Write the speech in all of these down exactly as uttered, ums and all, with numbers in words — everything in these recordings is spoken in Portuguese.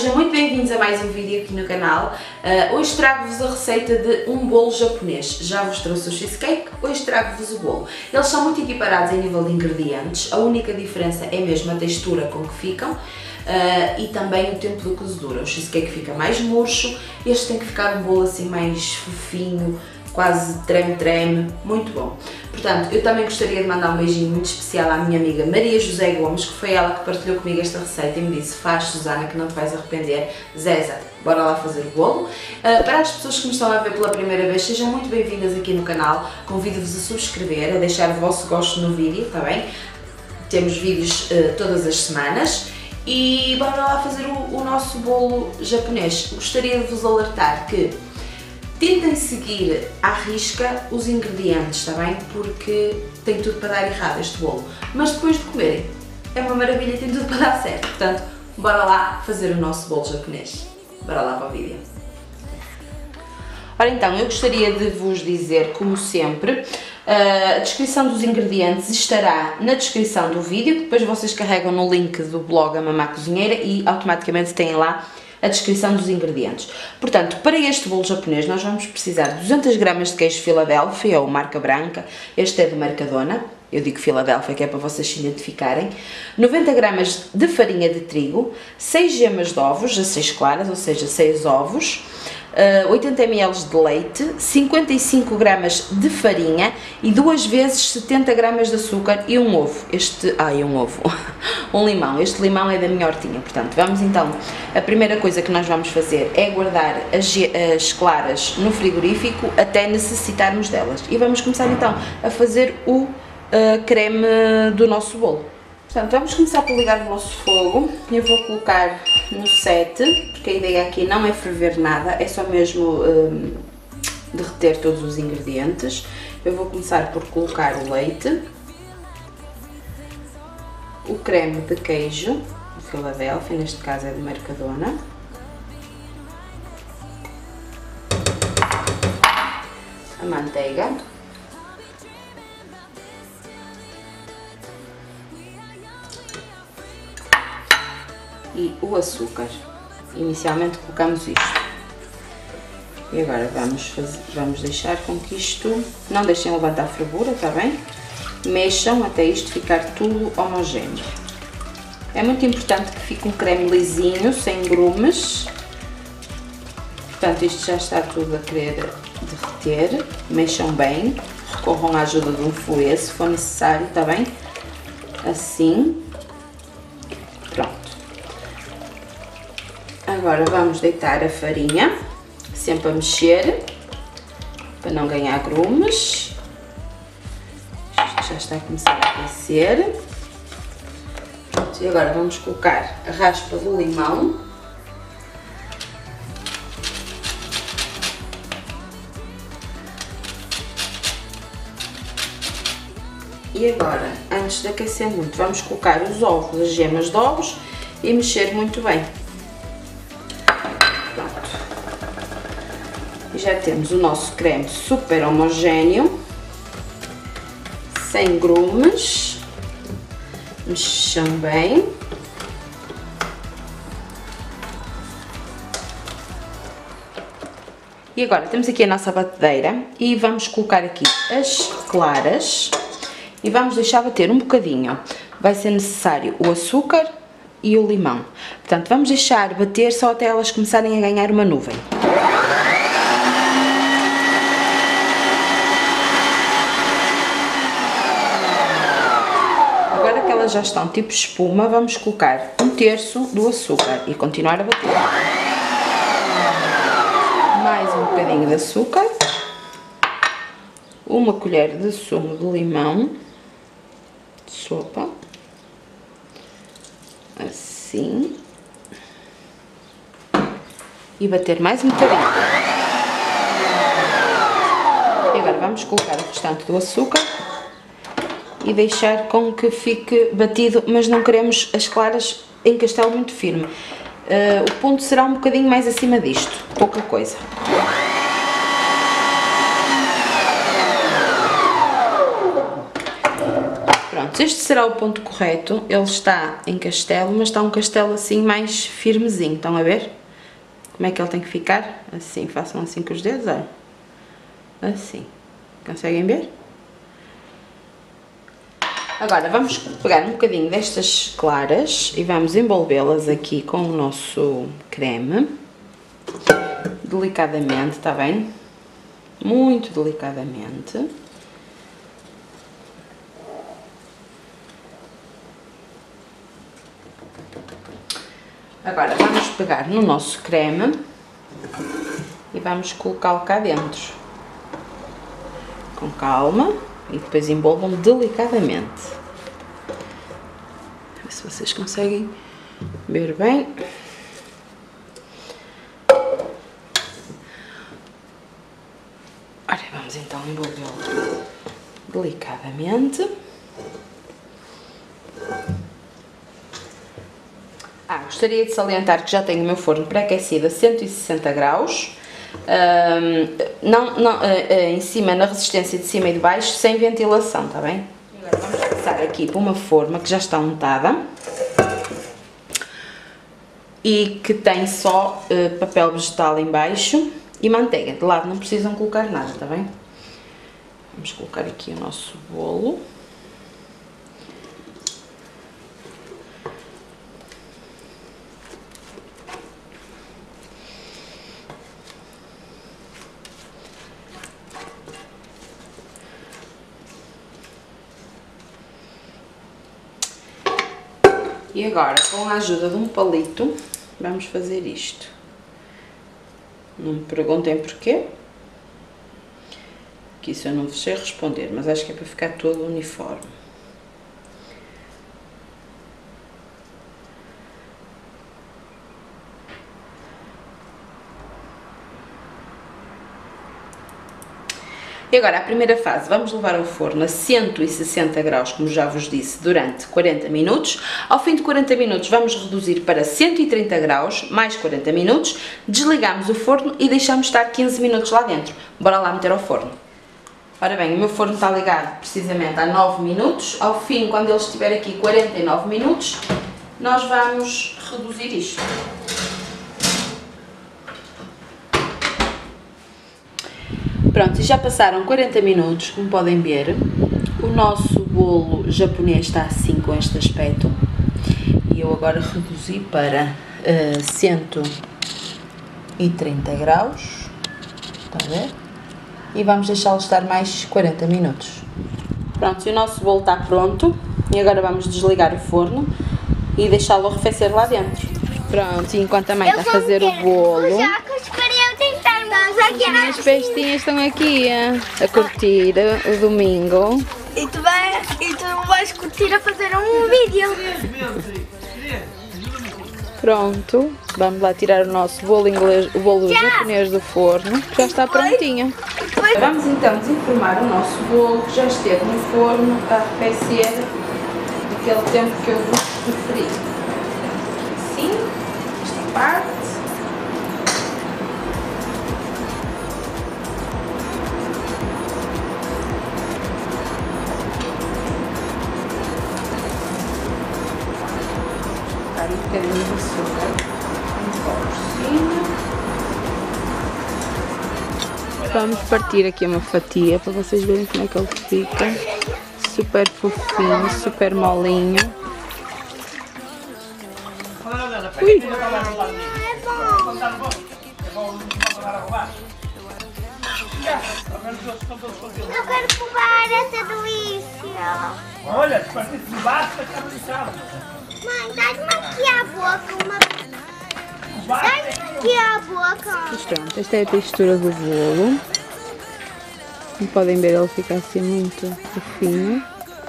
sejam muito bem-vindos a mais um vídeo aqui no canal. Uh, hoje trago-vos a receita de um bolo japonês. Já vos trouxe o cheesecake, hoje trago-vos o bolo. Eles são muito equiparados em nível de ingredientes, a única diferença é mesmo a textura com que ficam uh, e também o tempo de cozedura. O cheesecake fica mais murcho, este tem que ficar um bolo assim mais fofinho, quase treme-treme, muito bom. Portanto, eu também gostaria de mandar um beijinho muito especial à minha amiga Maria José Gomes, que foi ela que partilhou comigo esta receita e me disse: faz, Susana, que não te vais arrepender. Zeza, bora lá fazer o bolo. Uh, para as pessoas que me estão a ver pela primeira vez, sejam muito bem-vindas aqui no canal. Convido-vos a subscrever, a deixar o vosso gosto no vídeo, está bem? Temos vídeos uh, todas as semanas. E bora lá fazer o, o nosso bolo japonês. Gostaria de vos alertar que tentem seguir à risca os ingredientes, está bem? Porque tem tudo para dar errado este bolo. Mas depois de comerem, é uma maravilha e tem tudo para dar certo. Portanto, bora lá fazer o nosso bolo japonês. Bora lá para o vídeo. Ora então, eu gostaria de vos dizer, como sempre, a descrição dos ingredientes estará na descrição do vídeo, que depois vocês carregam no link do blog A Mamá Cozinheira e automaticamente têm lá a descrição dos ingredientes. Portanto, para este bolo japonês nós vamos precisar de duzentas gramas de queijo Filadélfia ou marca branca, este é do Mercadona, eu digo Filadélfia que é para vocês se identificarem, noventa gramas de farinha de trigo, seis gemas de ovos, a seis claras, ou seja, seis ovos, Uh, oitenta mililitros de leite, cinquenta e cinco gramas de farinha e duas vezes setenta gramas de açúcar e um ovo. Este, ai, um ovo, um limão. Este limão é da minha hortinha. Portanto, vamos então, a primeira coisa que nós vamos fazer é guardar as, as claras no frigorífico até necessitarmos delas. E vamos começar então a fazer o uh, creme do nosso bolo. Portanto, vamos começar por ligar o nosso fogo. Eu vou colocar no sete, porque a ideia aqui não é ferver nada, é só mesmo um, derreter todos os ingredientes. Eu vou começar por colocar o leite, o creme de queijo, de Filadélfia, neste caso é de Mercadona, a manteiga, e o açúcar. Inicialmente colocamos isto e agora vamos, fazer, vamos deixar com que isto, não deixem levantar a fervura, está bem? Mexam até isto ficar tudo homogéneo. É muito importante que fique um creme lisinho, sem grumes. Portanto, isto já está tudo a querer derreter. Mexam bem, recorram à ajuda de um fouet se for necessário, está bem? Assim. Pronto. Agora vamos deitar a farinha, sempre a mexer, para não ganhar grumes. Isto já está a começar a aquecer. Pronto, e agora vamos colocar a raspa do limão. E agora, antes de aquecer muito, vamos colocar os ovos, as gemas de ovos e mexer muito bem. Já temos o nosso creme super homogéneo, sem grumes. Mexam bem. E agora temos aqui a nossa batedeira e vamos colocar aqui as claras e vamos deixar bater um bocadinho. Vai ser necessário o açúcar e o limão. Portanto, vamos deixar bater só até elas começarem a ganhar uma nuvem. Já estão tipo espuma, vamos colocar um terço do açúcar e continuar a bater. Mais um bocadinho de açúcar, uma colher de sumo de limão, de sopa, assim, e bater mais um bocadinho. E agora vamos colocar o restante do açúcar e deixar com que fique batido, mas não queremos as claras em castelo muito firme. Uh, o ponto será um bocadinho mais acima disto, pouca coisa. Pronto, Pronto, este será o ponto correto. Ele está em castelo, mas está um castelo assim mais firmezinho. Estão a ver? Como é que ele tem que ficar? Assim, façam assim com os dedos, olha. Assim. Conseguem ver? Agora vamos pegar um bocadinho destas claras e vamos envolvê-las aqui com o nosso creme. Delicadamente, está bem? Muito delicadamente. Agora vamos pegar no nosso creme e vamos colocá-lo cá dentro. Com calma e depois envolvam delicadamente. A ver se vocês conseguem ver bem. Ora, vamos então envolvê-lo delicadamente. Ah, gostaria de salientar que já tenho o meu forno pré-aquecido a cento e sessenta graus, um, não, não, uh, uh, em cima, na resistência de cima e de baixo, sem ventilação, está bem? Agora vamos passar aqui para uma forma que já está untada e que tem só uh, papel vegetal em baixo e manteiga. De lado não precisam colocar nada, está bem? Vamos colocar aqui o nosso bolo. E agora, com a ajuda de um palito, vamos fazer isto. Não me perguntem porquê, que isso eu não vos sei responder, mas acho que é para ficar todo uniforme. E agora, a primeira fase, vamos levar ao forno a cento e sessenta graus, como já vos disse, durante quarenta minutos. Ao fim de quarenta minutos, vamos reduzir para cento e trinta graus, mais quarenta minutos. Desligamos o forno e deixamos estar quinze minutos lá dentro. Bora lá meter ao forno. Ora bem, o meu forno está ligado precisamente há nove minutos. Ao fim, quando ele estiver aqui quarenta e nove minutos, nós vamos reduzir isto. Pronto, e já passaram quarenta minutos, como podem ver. O nosso bolo japonês está assim, com este aspecto. E eu agora reduzi para uh, cento e trinta graus. Está a ver? E vamos deixá-lo estar mais quarenta minutos. Pronto, e o nosso bolo está pronto. E agora vamos desligar o forno e deixá-lo arrefecer lá dentro. Pronto, e enquanto a mãe está a fazer o bolo... As festinhas estão aqui a, a curtir o domingo. E tu, vai, e tu vais curtir a fazer um vídeo. Pronto, vamos lá tirar o nosso bolo inglês, o bolo já. japonês do forno, que já está prontinho. Vamos então desenformar o nosso bolo, que já esteve no forno a arrefecer naquele tempo que eu vos referi. Assim, esta parte. Um bocadinho de açúcar por cima. Vamos partir aqui uma fatia para vocês verem como é que ele fica. Super fofinho, super molinho. Ui. Eu quero provar essa delícia. Olha, se partir de baixo, está deliciado. Mãe, dá-me aqui a boca, uma... Dá-me aqui a boca. Mas pronto, esta é a textura do bolo. Como podem ver, ele fica assim muito fofinho.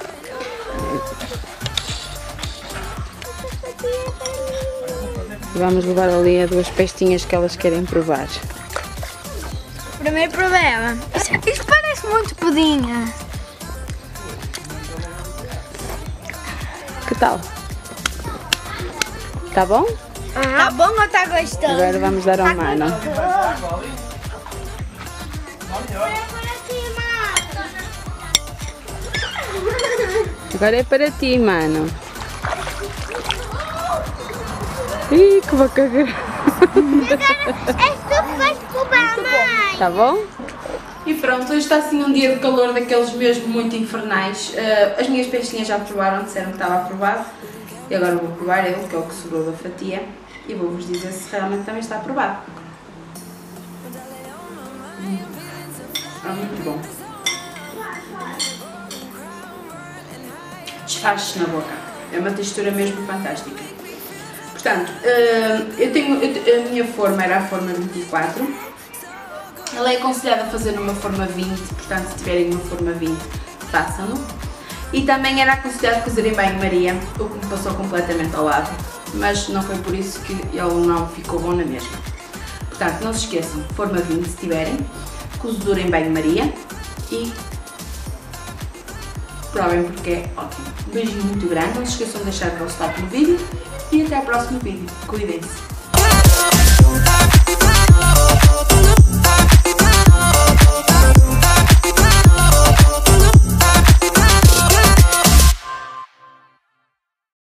Vamos levar ali a duas pestinhas que elas querem provar. Primeiro problema. Isto, isto parece muito pudim. Que tal? Tá bom? Uhum. Tá bom ou tá gostando? Agora vamos dar ao mano. Agora é para ti, mano. Ih, que boca grande. És tu que vais provar, mãe. Tá bom? E pronto, hoje está assim um dia de calor daqueles mesmo muito infernais. Uh, as minhas peixinhas já provaram, disseram que estava aprovado. E agora vou provar ele, que é o que sobrou da fatia. E vou-vos dizer se realmente também está aprovado. Hum. É muito bom. Desfaz-se na boca. É uma textura mesmo fantástica. Portanto, eu tenho, eu, a minha forma era a forma vinte e quatro. Ela é aconselhada a fazer numa forma vinte, portanto se tiverem uma forma vinte, façam-no. E também era aconselhado fazer em banho-maria, o que me passou completamente ao lado. Mas não foi por isso que ele não ficou bom na mesma. Portanto, não se esqueçam, forma vinte se tiverem, cozedura em banho-maria e provem porque é ótimo. Um beijinho muito grande, não se esqueçam de deixar o vosso like no vídeo e até ao próximo vídeo. Cuidem-se!